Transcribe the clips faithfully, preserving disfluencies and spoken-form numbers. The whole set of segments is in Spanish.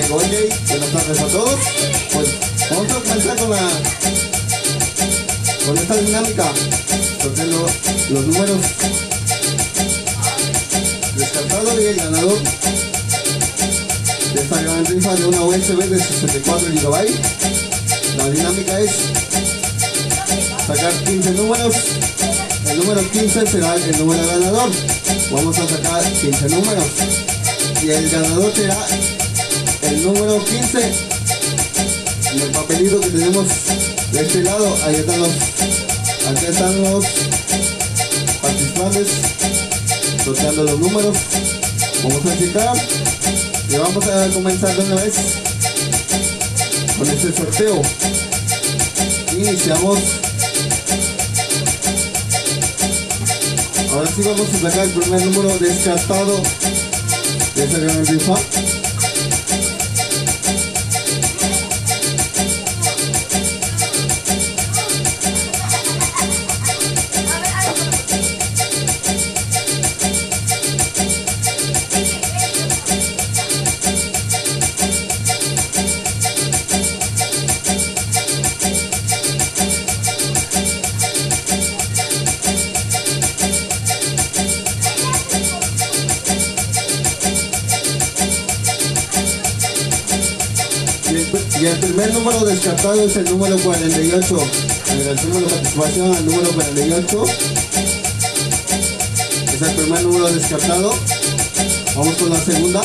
Ok, buenas tardes a todos. Pues vamos a comenzar con la con esta dinámica, sorteando los números descartados y el ganador de esta gran rifa de una U S B de sesenta y cuatro gigabytes. La dinámica es sacar quince números. El número quince será el número ganador. Vamos a sacar quince números y el ganador será el número quince. En el papelito que tenemos de este lado, ahí están los, aquí están los participantes sorteando los números. Vamos a checar y vamos a comenzar de una vez con este sorteo. Iniciamos. Ahora sí vamos a sacar el primer número descartado de esa gran rifa. Y el primer número descartado es el número cuarenta y ocho. Agradecemos la participación al número cuarenta y ocho. Es el primer número descartado. Vamos con la segunda.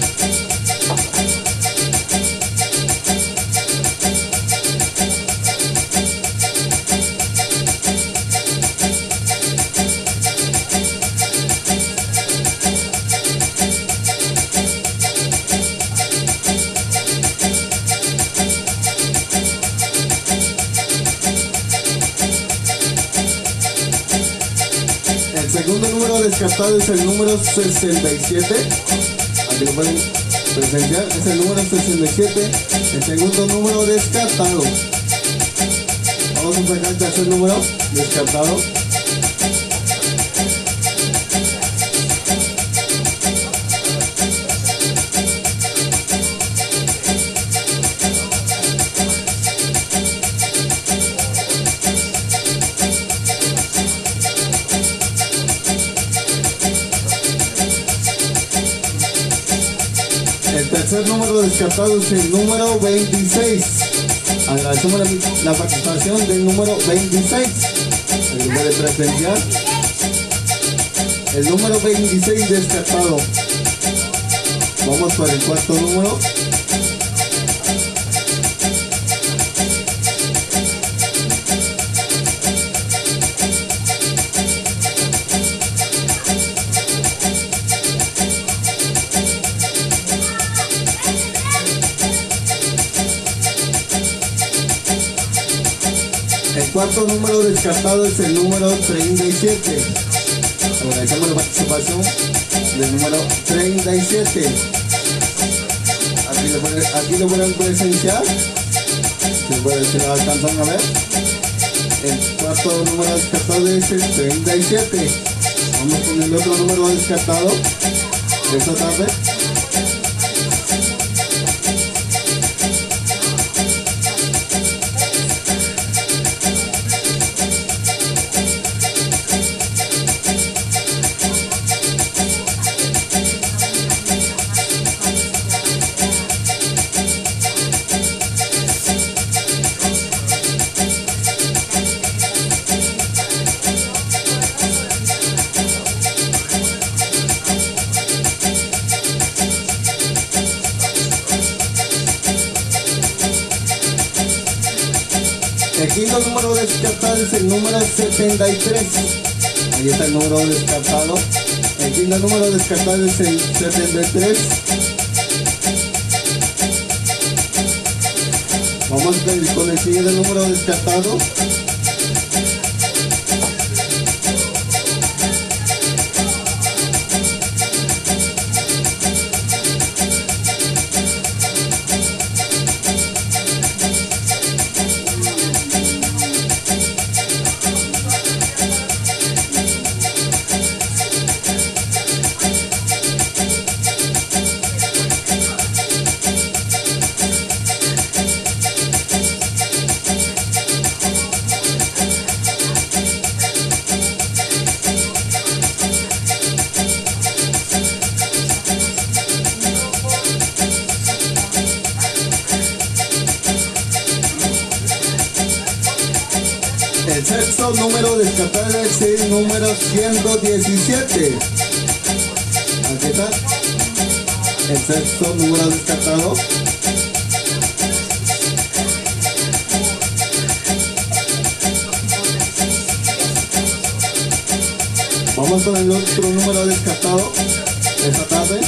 El segundo número descartado es el número sesenta y siete. Aquí lo pueden presenciar, es el número sesenta y siete. El segundo número descartado. Vamos a sacar el tercer número descartado. El tercer número descartado es el número veintiséis. Agradecemos la, la participación del número veintiséis. El puede presenciar. El número veintiséis descartado. Vamos por el cuarto número. El cuarto número descartado es el número treinta y siete. Agradecemos la participación del número treinta y siete. Aquí lo pueden, aquí lo pueden presenciar. Si, puede, si lo alcanzan a ver. El cuarto número descartado es el treinta y siete. Vamos con el otro número descartado de esta tarde. El quinto número descartado es el número setenta y tres. Ahí está el número descartado. El quinto número descartado es el setenta y tres. Vamos con el siguiente número descartado. sexto número descartado es el número ciento diecisiete. Aquí está. El sexto número descartado. Vamos con el otro número descartado esta tarde.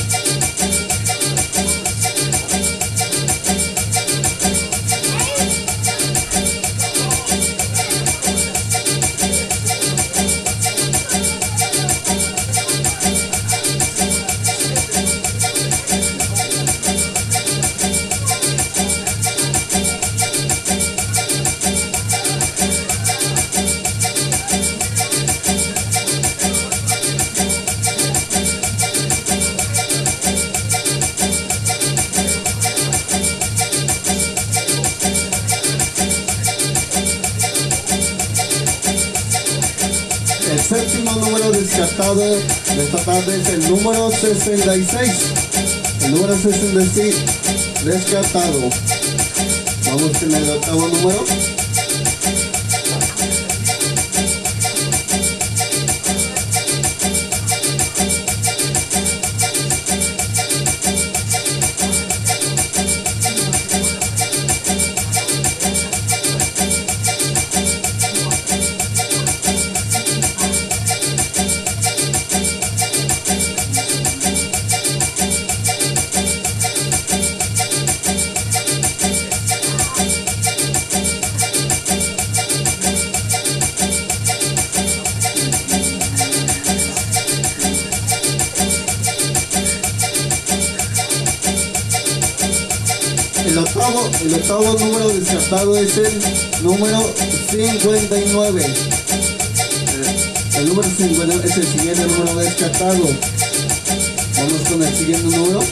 El séptimo número descartado de esta tarde es el número sesenta y seis. El número sesenta y seis descartado. Vamos con el octavo número. El octavo, el octavo número descartado es el número cincuenta y nueve. El número cincuenta y nueve es el siguiente número descartado. Vamos con el siguiente número.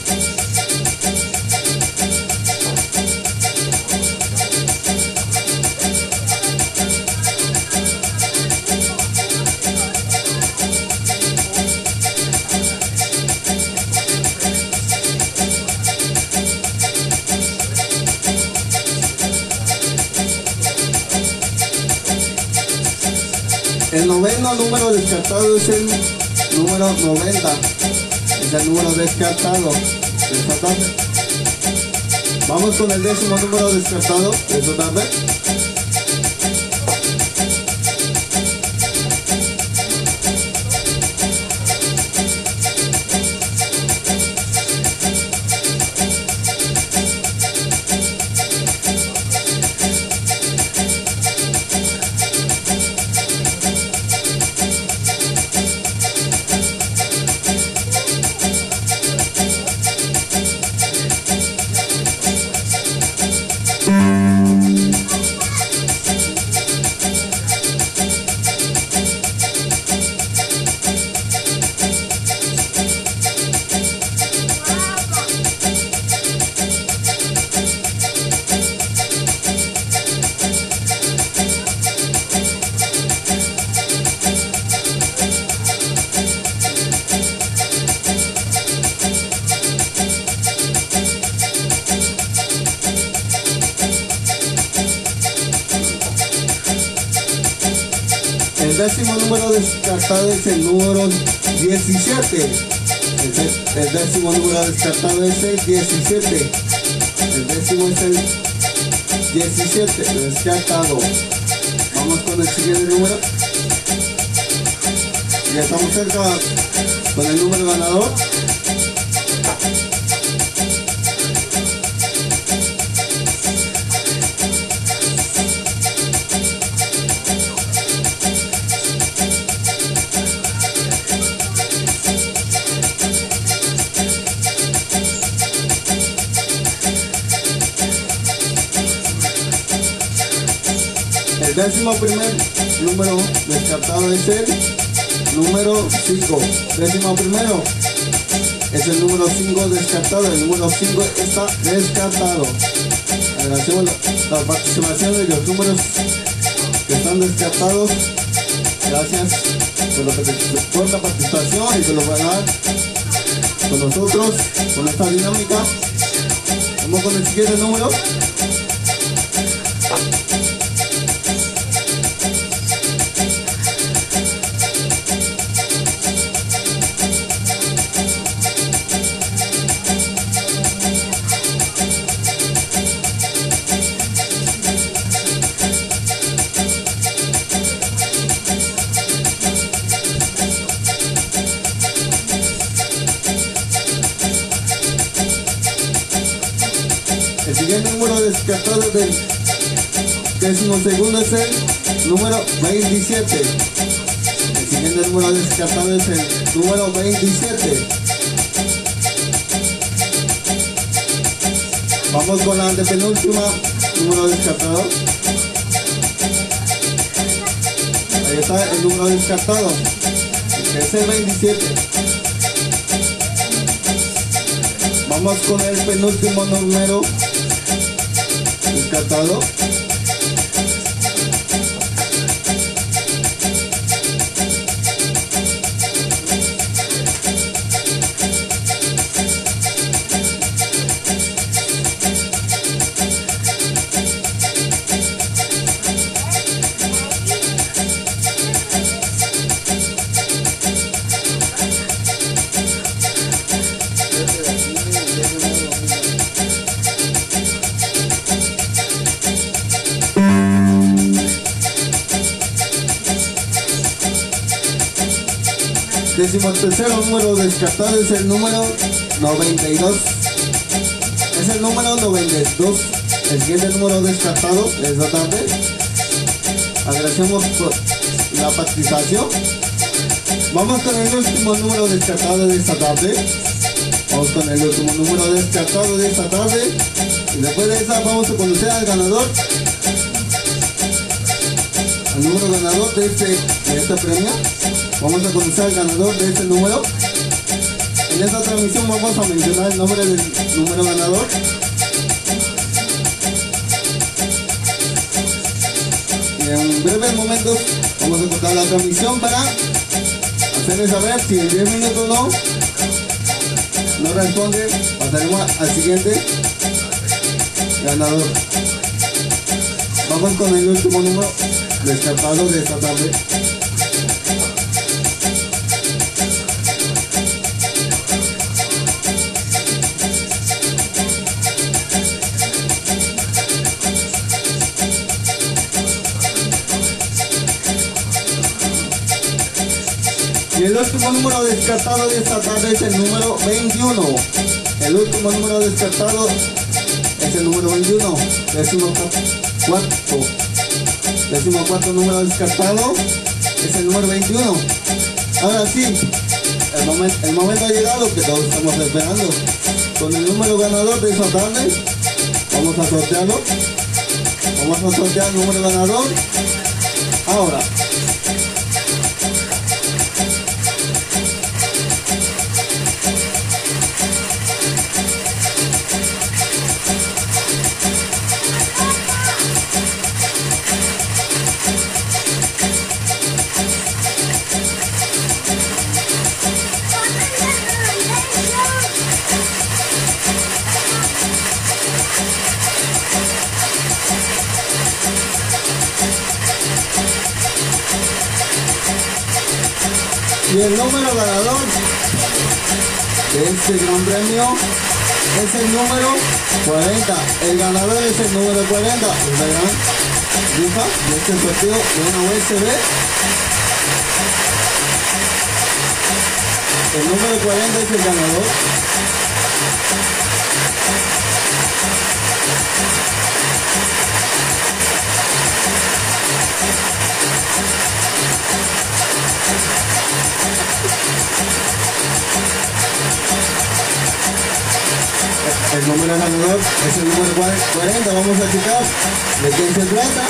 El noveno número descartado es el número noventa. Es el número descartado de esta tarde. Vamos con el décimo número descartado de esta tarde. El décimo número descartado es el número diecisiete. El, de, el décimo número descartado es el diecisiete. El décimo es el diecisiete, descartado. Vamos con el siguiente número. Ya estamos cerca con el número ganador. El décimo primer número descartado es el número cinco. Décimo primero es el número cinco descartado. El número cinco está descartado. Agradecemos la, la participación de los números que están descartados. Gracias por, lo que, por la participación y por lo que van a dar con nosotros, con esta dinámica. Vamos con el siguiente número. siguiente número descartado del décimo segundo es el número veintisiete. El siguiente número descartado es el número veintisiete. Vamos con la antepenúltima número descartado. Ahí está el número descartado, que es el veintisiete. Vamos con el penúltimo número descartado. Décimo tercero número descartado es el número noventa y dos. Es el número noventa y dos. El siguiente número descartado es la tarde. Agradecemos por la participación. Vamos con el último número descartado de esta tarde. Vamos con el último número descartado de esta tarde. Y después de esa vamos a conocer al ganador. Al número ganador de este, de este premio. Vamos a conocer al ganador de este número. En esta transmisión vamos a mencionar el nombre del número ganador. Y en breves momentos vamos a cortar la transmisión para hacerles saber si en diez minutos no, no responde. Pasaremos al siguiente ganador. Vamos con el último número descartado de esta tarde. Y el último número descartado de esta tarde es el número veintiuno. El último número descartado es el número veintiuno. Décimo cuarto. Décimo cuarto número descartado es el número veintiuno. Ahora sí, el, momen, el momento ha llegado que todos estamos esperando. Con el número ganador de esta tarde, vamos a sortearlo. Vamos a sortear el número ganador ahora. Y el número ganador de este gran premio es el número cuarenta. El ganador es el número cuarenta. Esta gran rifa de este sorteo de una U S B. El número cuarenta es el ganador. El número ganador es el número cuarenta. Vamos a checar de quién se trata.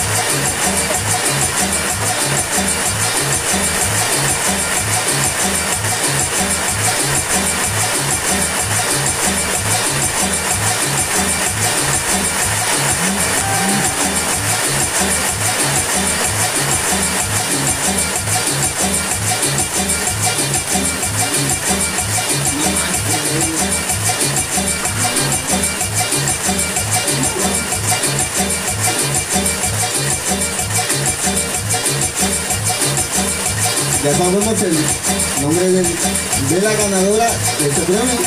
Ya sabemos el nombre de, de la ganadora de este premio.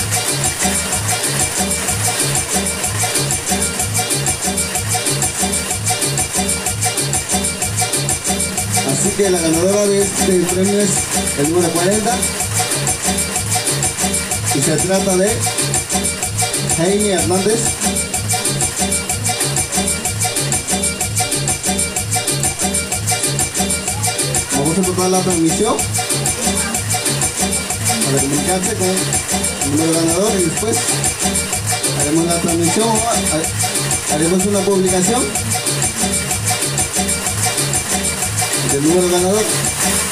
Así que la ganadora de este premio es el número cuarenta. Y se trata de Jaime Hernández. Vamos a cortar la transmisión para comunicarse con el número ganador y después haremos la transmisión, haremos una publicación del número ganador.